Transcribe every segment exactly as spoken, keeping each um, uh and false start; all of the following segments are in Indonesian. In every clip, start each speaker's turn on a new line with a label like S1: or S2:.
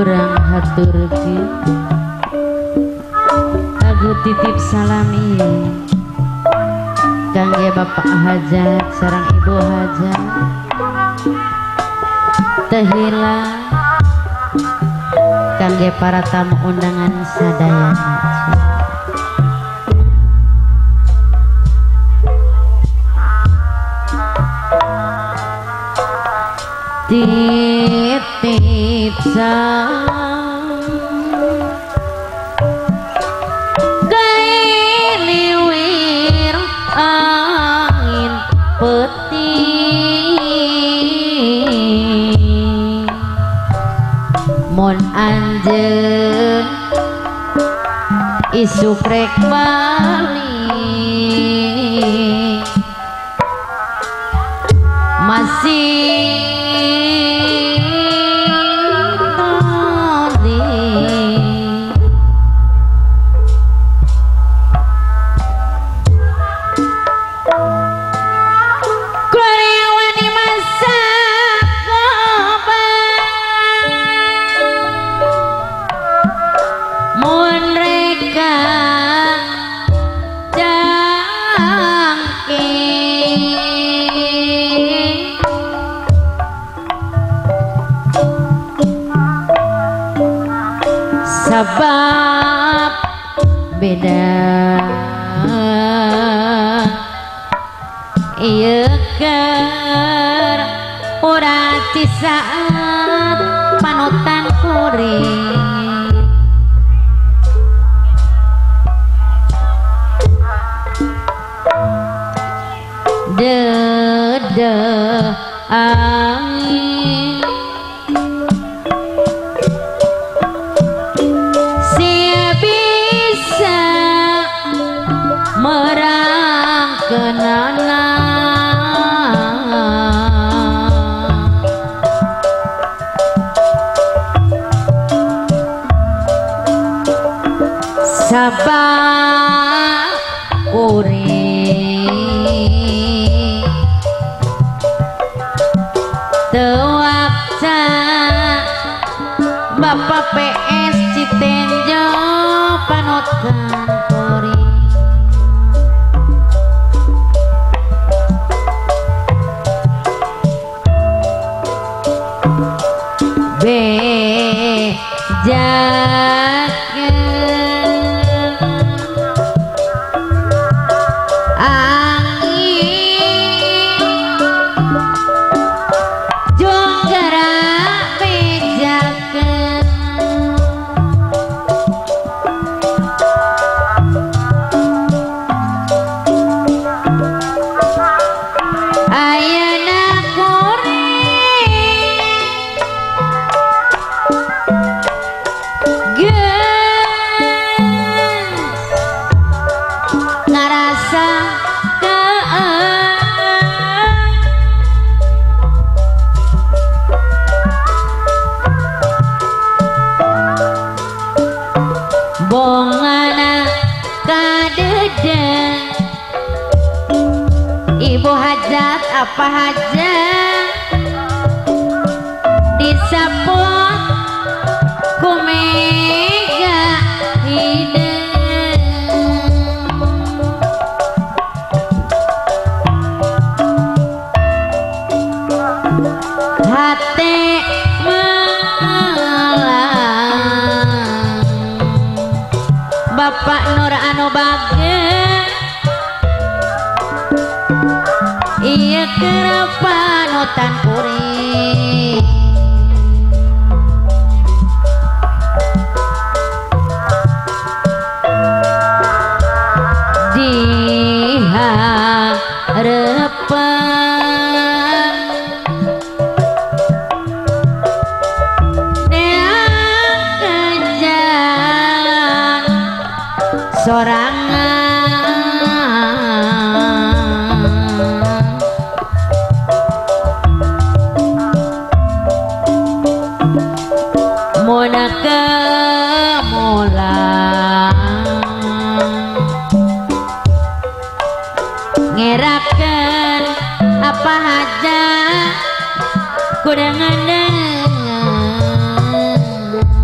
S1: kurang haturkeun lagu titip salami kangge Bapak Hajat sareng Ibu Hajat teu hilang kangge para tamu undangan sadayana. Titip salam gawe liwir angin peuting mon anjeun isuk rek balik masih sabab beda ieu keur urang ti saat panutan kuring dedeh angin merang kenangan sabar kuring teu waktu Bapak P S Citenjo panutan kuring bejakeun angin jonggara bejakeun ayeuna ngarasa bongana kadedeng Ibu Hajat apa hajat disaput kumega hidung hati melang Bapak Nur anu bageun ieu keur panutan kuring dihareupeun neang ke jalan sorangan muna kemulang ngerakeun apa aja kudengan dengan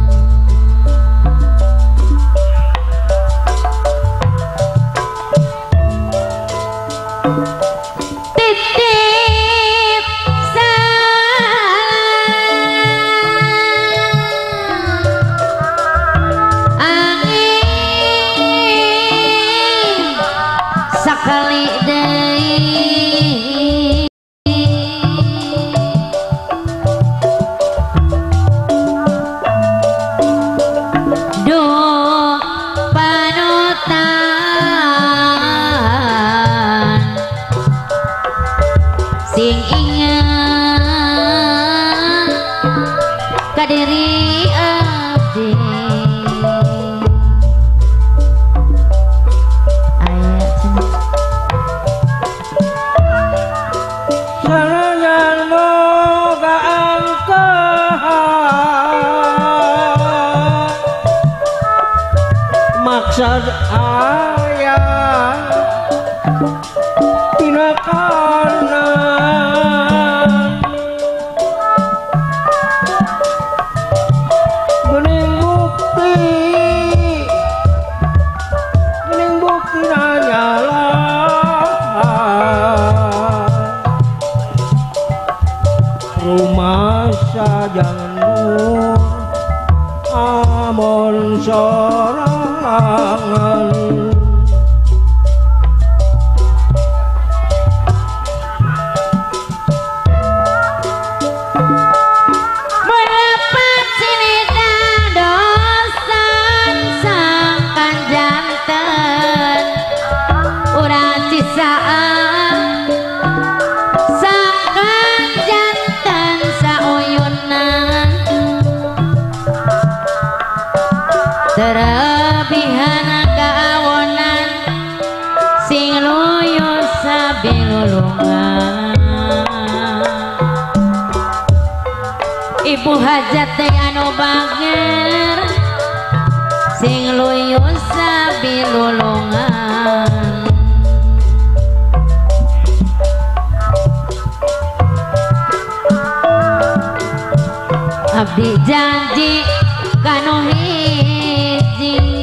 S1: diri abdi aya cenah
S2: sanajan boga angkehan maksud ayah tinakanan gening bukti gening bukti nanyala rumah sajangan nur amon sorangan
S1: melepat sinita dosan sangkan janten urang cisaan sangkan janten sauyunan terebihan keawonan sing luyus sabingulungan ibu hajat teh anu bager sing luyus sabilulungan abdi janji kanu hiji